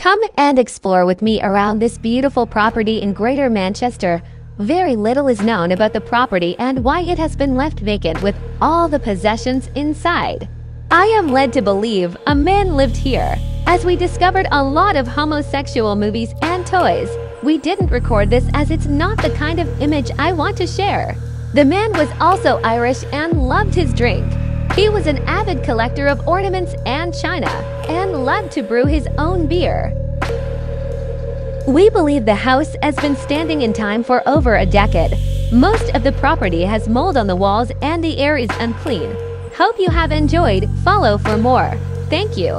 Come and explore with me around this beautiful property in Greater Manchester. Very little is known about the property and why it has been left vacant with all the possessions inside. I am led to believe a man lived here, as we discovered a lot of homosexual movies and toys. We didn't record this as it's not the kind of image I want to share. The man was also Irish and loved his drink. He was an avid collector of ornaments and china, and loved to brew his own beer. We believe the house has been standing in time for over a decade. Most of the property has mold on the walls and the air is unclean. Hope you have enjoyed. Follow for more. Thank you.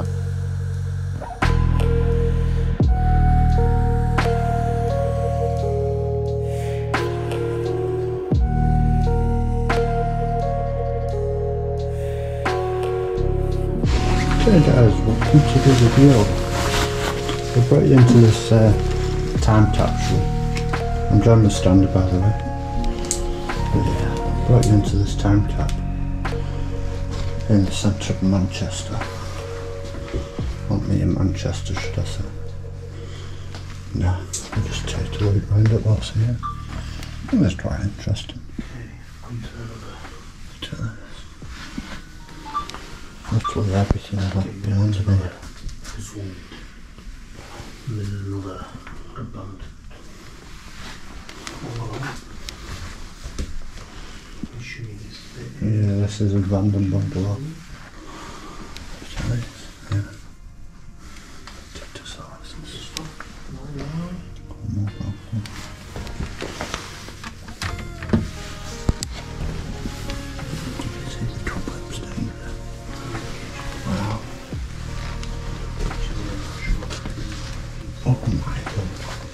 Hey guys, welcome to the video. I brought you into this time capsule. I'm John the Stander, by the way. But yeah, I brought you into this time cap in the centre of Manchester. Not me in Manchester, should I say. Nah, I'll just take a look round it whilst here. It was quite interesting. Literally everything I've got behind me. This one, and then another abandoned. Yeah, this is abandoned bungalow. Yeah. Oh my god.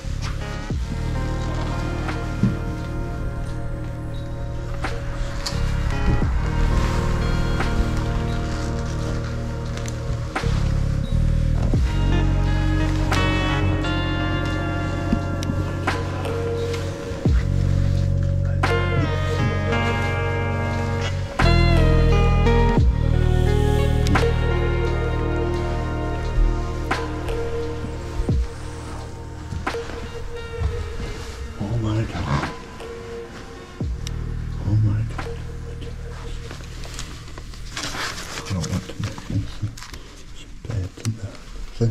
Oh my god. Oh my god. I don't want to make anything. It's bad to that. See?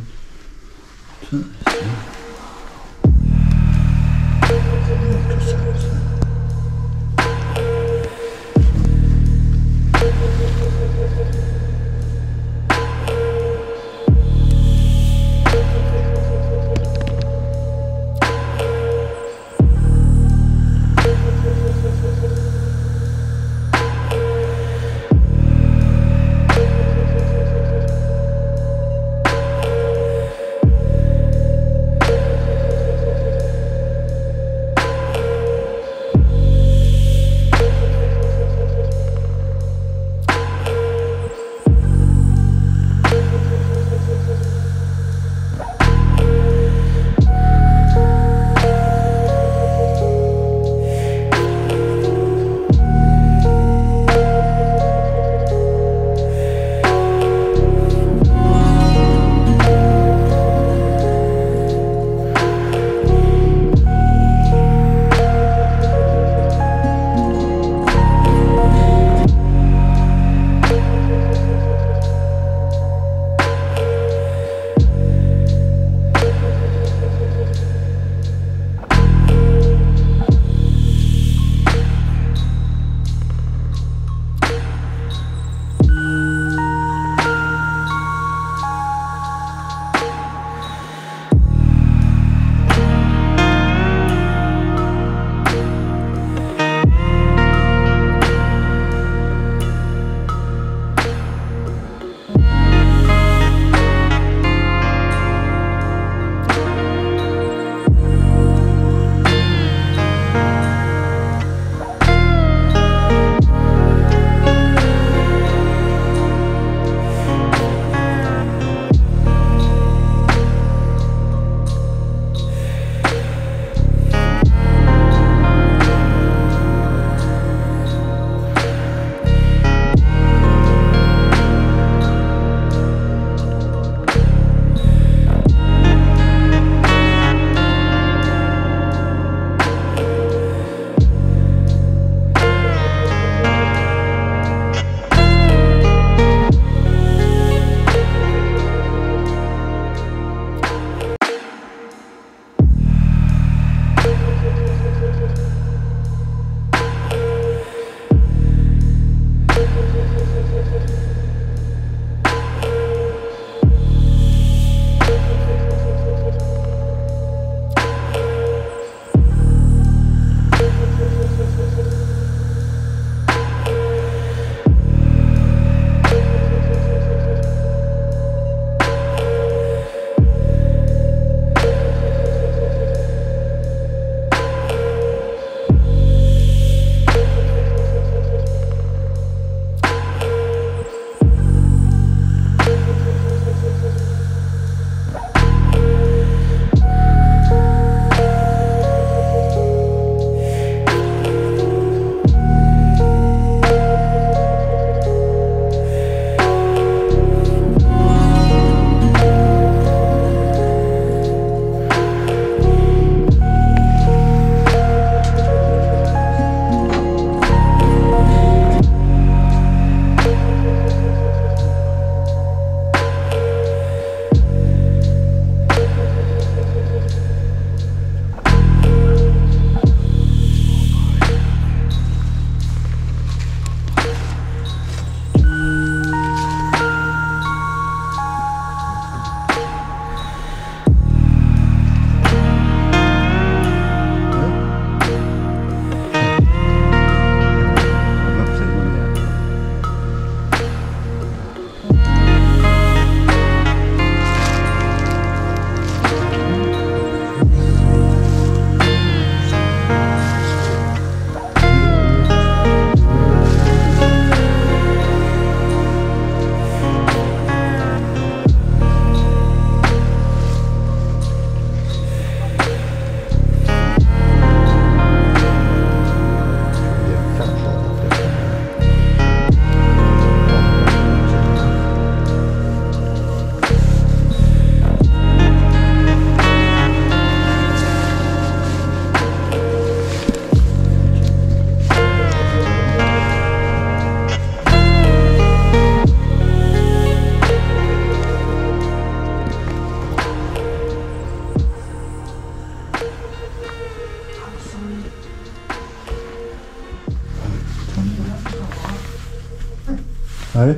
Hey?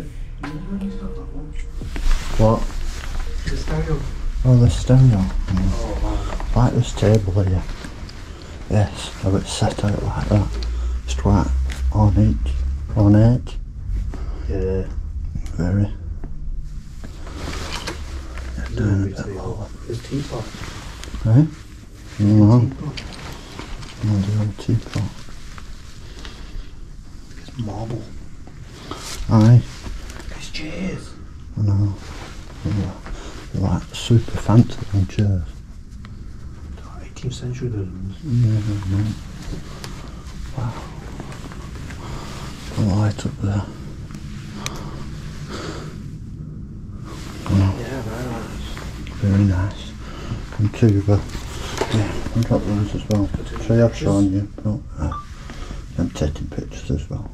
What? The stereo. Oh, the stereo. Oh, wow. Like this table here. Yes, how it's set out like that. It's quite ornate. Yeah. Very. Doing a bit lower. His teapot. Eh? No. Teapot. No, the old teapot. It's marble. Aye, It's chairs. I know. They're like super fancy on chairs. 18th century buildings. Yeah, I know. Wow. The light up there. Oh, Yeah, very nice. very nice. And tuba. Yeah, I've got those as well. So I've shown you, but I'm taking pictures as well.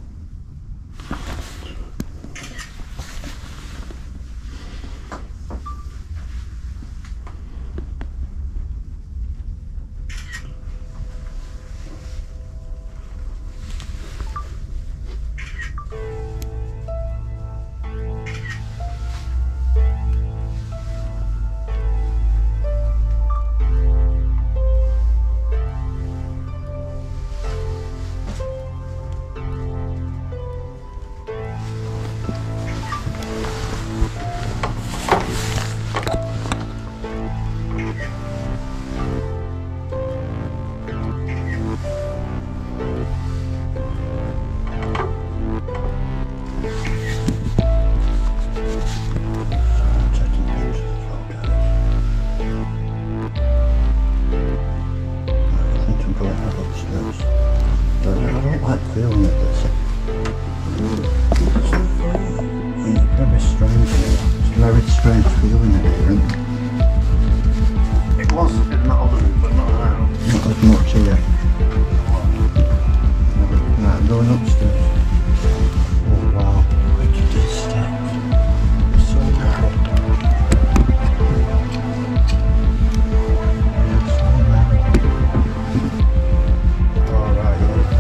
Feeling it, it's very strange. It's a very strange feeling in here, isn't it? It was in that other room, but not now. Not as much here. Right, going upstairs. Oh wow, look at this steps. It's so narrow. It's so narrow. Oh right, yeah.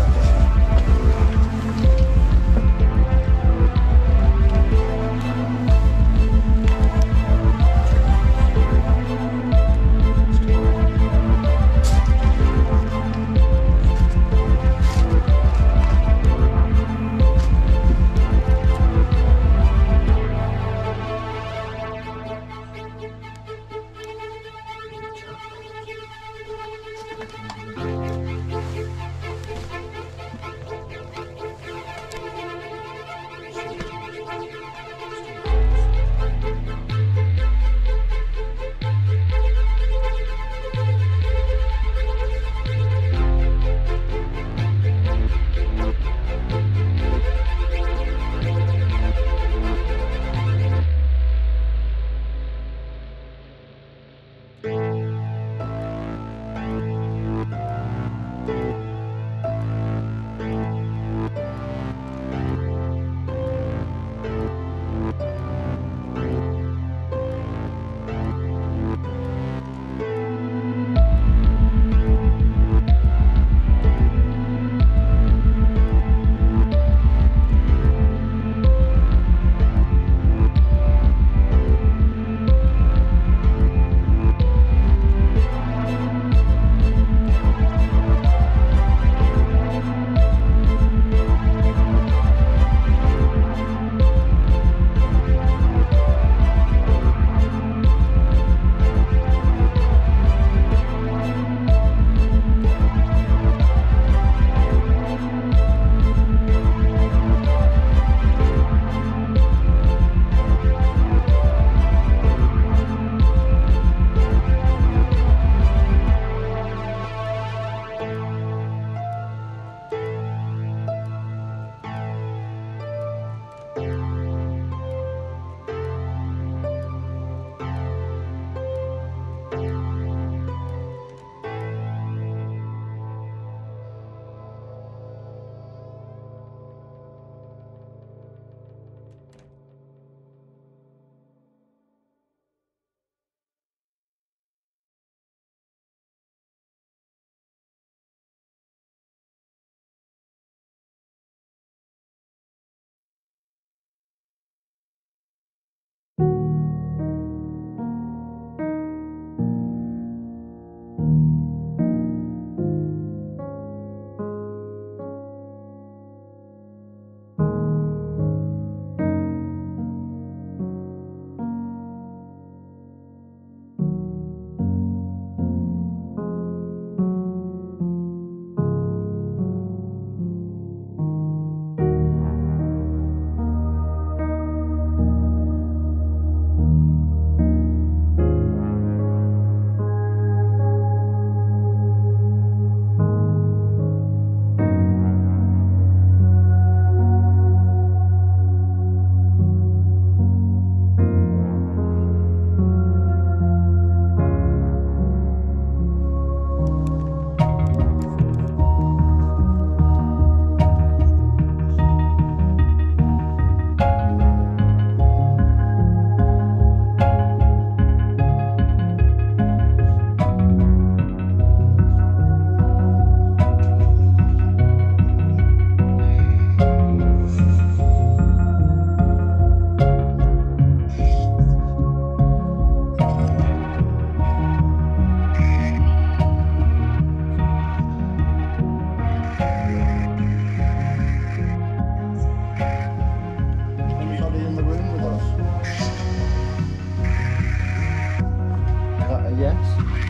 that a yes?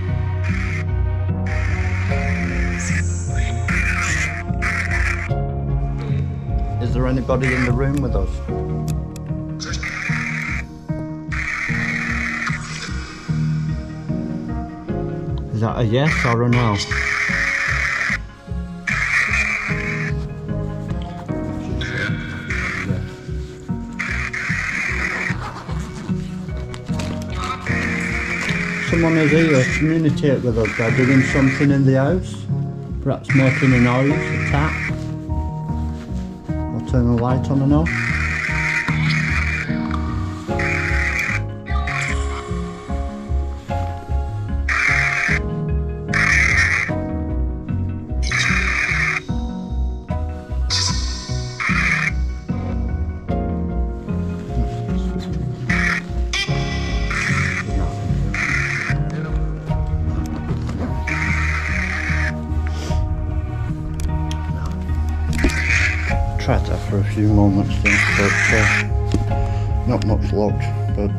Is there anybody in the room with us? Is that a yes or a no? Someone is here, communicate with us by doing something in the house. Perhaps making a noise, a tap. I'll turn the light on and off. Tried that for a few moments then, but not much luck. But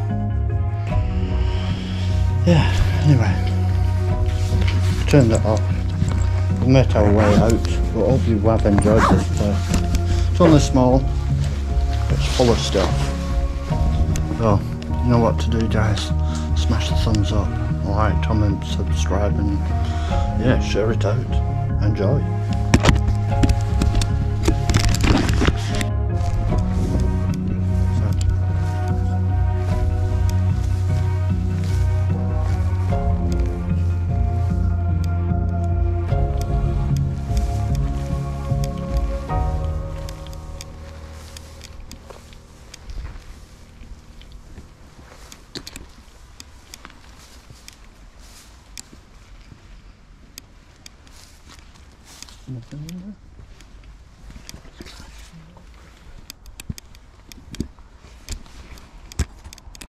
yeah, anyway, turned it off. We've made our way out, but hope you have enjoyed this place. It's only small, but it's full of stuff. So, you know what to do, guys. Smash the thumbs up, like, comment, subscribe, and yeah, share it out. Enjoy. Nothing in there.